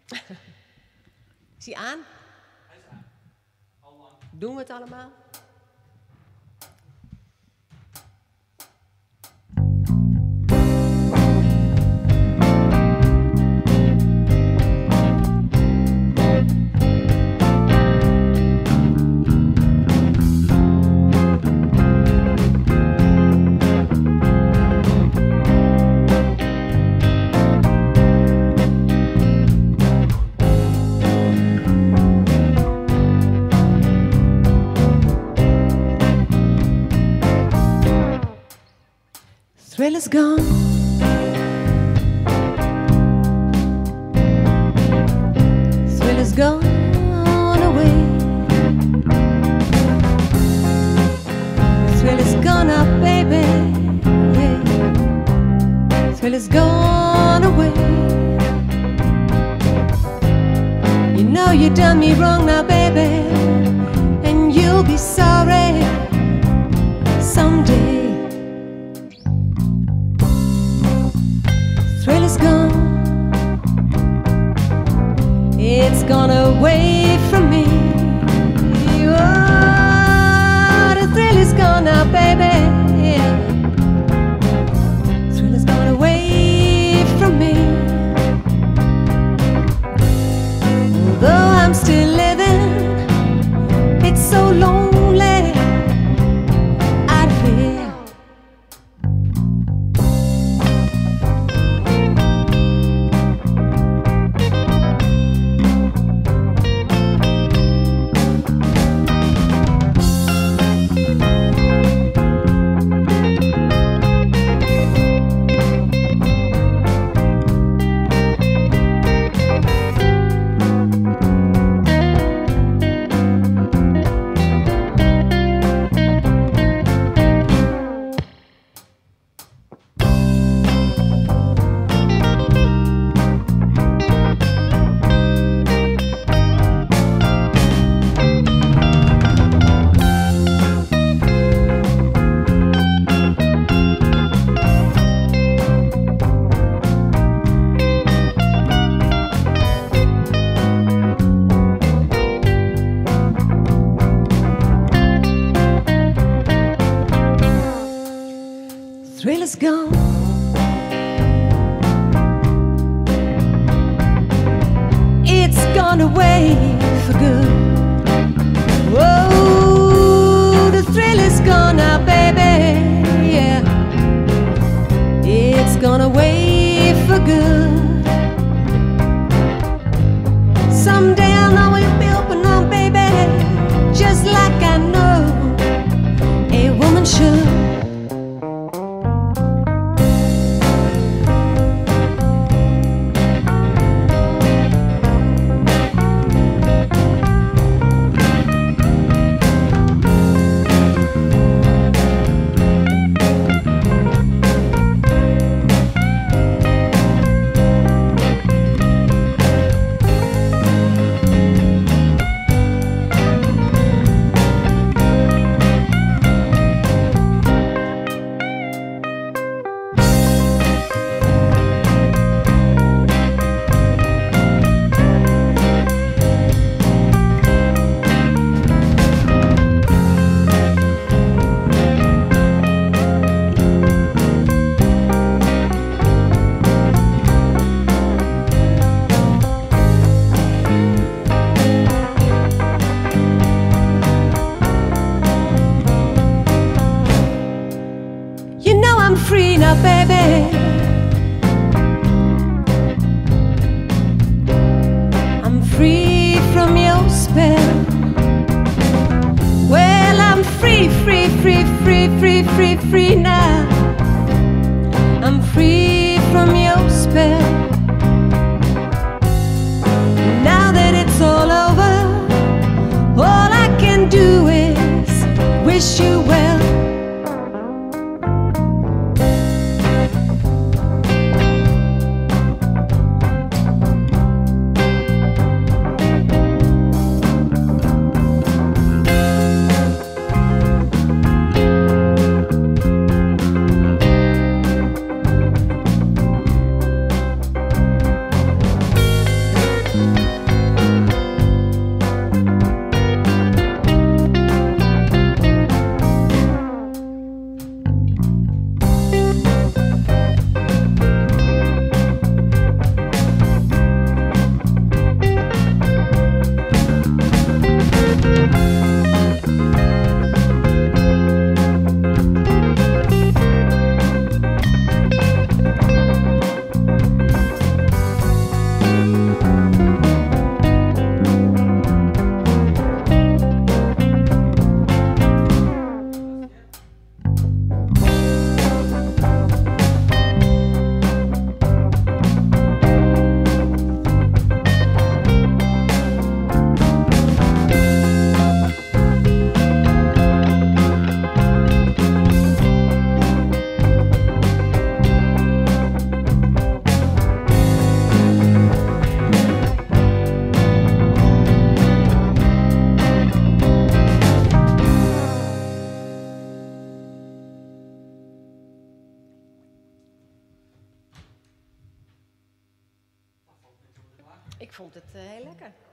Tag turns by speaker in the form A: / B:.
A: Is hij aan?
B: Hij is aan. Al lang.
A: Doen we het allemaal? Thrill is gone. Thrill is gone away. Thrill is gone up, baby. Yeah. Thrill is gone away. You know you done me wrong now, baby, and you'll be sorry someday. Thrill is gone. It's gone away from me. Oh, the thrill is gone now, baby. Yeah. Thrill is gone away from me. Although I'm still living, it's so lonely out here. Thrill is gone. It's gone away for good. Whoa, the thrill is gone now, baby. Yeah, it's gone away for good. Someday I'll know it'll be open on, baby, just like I know a woman should. I'm free now, baby. I'm free from your spell. Well, I'm free, free, free, free, free, free, free now. I'm free from your spell. Now that it's all over, all I can do is wish you well. Ik vond het heel lekker.